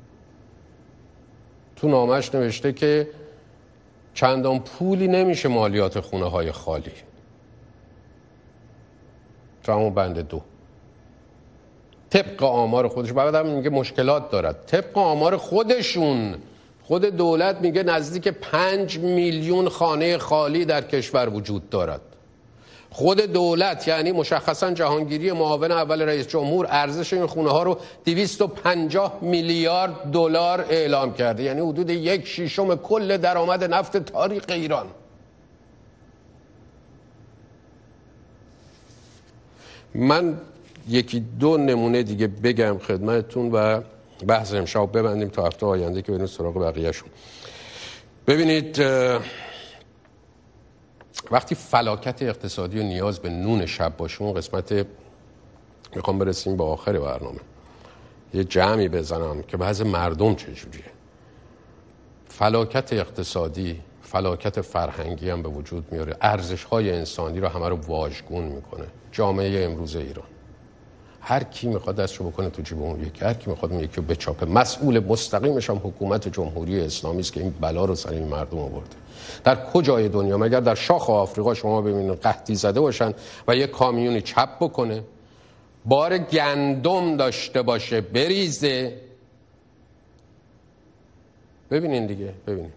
تو نامش نوشته که چندان پولی نمیشه مالیات خونه های خالی، تو همون بند 2. طبق آمار خودش، بعد هم میگه مشکلات دارد. طبق آمار خودشون، خود دولت میگه نزدیک 5 میلیون خانه خالی در کشور وجود دارد. خود دولت یعنی مشخصا جهانگیری معاون اول رئیس جمهور ارزش این خونه ها رو 250 میلیارد دلار اعلام کرده، یعنی حدود 1/6 کل درآمد نفت تاریخ ایران. من یکی دو نمونه دیگه بگم خدمتتون و بحث امشب ببندیم تا هفته آینده که بریم سراغ بقیه‌شون. ببینید وقتی فلاکت اقتصادی و نیاز به نون شب باشه، اون قسمت میخوام برسیم به آخر برنامه، یه جمعی بزنم که بعض مردم چجوریه. فلاکت اقتصادی، فلاکت فرهنگی هم به وجود میاره، ارزش‌های انسانی رو همه رو واژگون میکنه. جامعه امروز ایران هر کی میخواد دستشو بکنه تو جیب اون یکی، هر کی میخواد اون یکی رو بچاپه. مسئول مستقیمش هم حکومت جمهوری اسلامی است که این بلا رو سر این مردم آورده. در کجای دنیا مگر در شاخ آفریقا شما ببینید قحطی زده باشن و یه کامیونی چپ بکنه، بار گندم داشته باشه بریزه؟ ببینین دیگه، ببینین.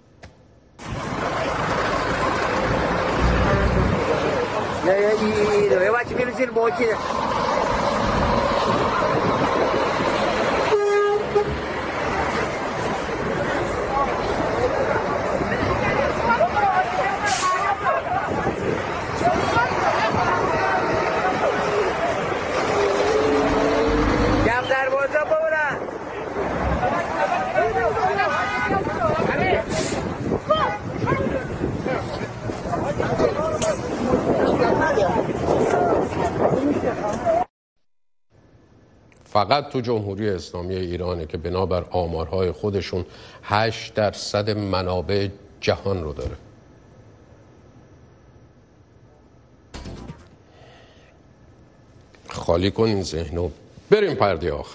فقط تو جمهوری اسلامی ایرانه که بنابر آمارهای خودشون 8% منابع جهان رو داره. خالی کن این ذهنو، بریم پرده آخر.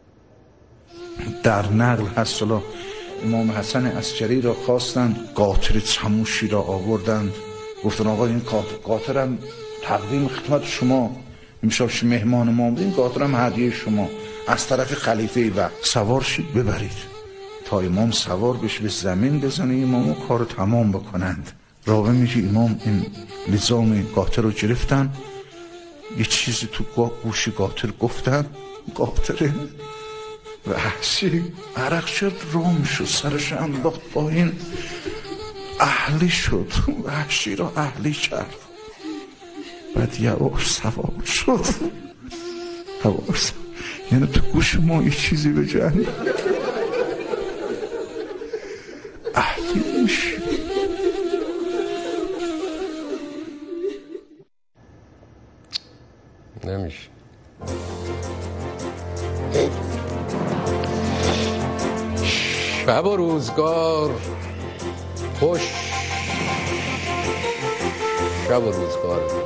در نقل هست امام حسن عسکری را خواستند، قاطر چموشی را آوردند، گفتن آقا این قاطرم تقدیم خدمت شما، امشب مهمان ما بودین، قاطرم هدیه شما از طرف خلیفه و سوار شید ببرید تا امام سوار بشه، به زمین بزنه امامو کارو تمام بکنند. راوی میگه امام این لزام قاطر رو گرفتن، یه چیزی تو گوش قاطر گفتن، قاطر وحشی عرق شد، رام شد، سرش انداخت پایین، اهلی شد، وحشی را اهلی کرد. بعد یواش سوار شد، یواش، یعنی تو گوش ما یه چیزی بجنی اهلی میشی. نمیشه. شب و روزگار خوش، شب و روزگار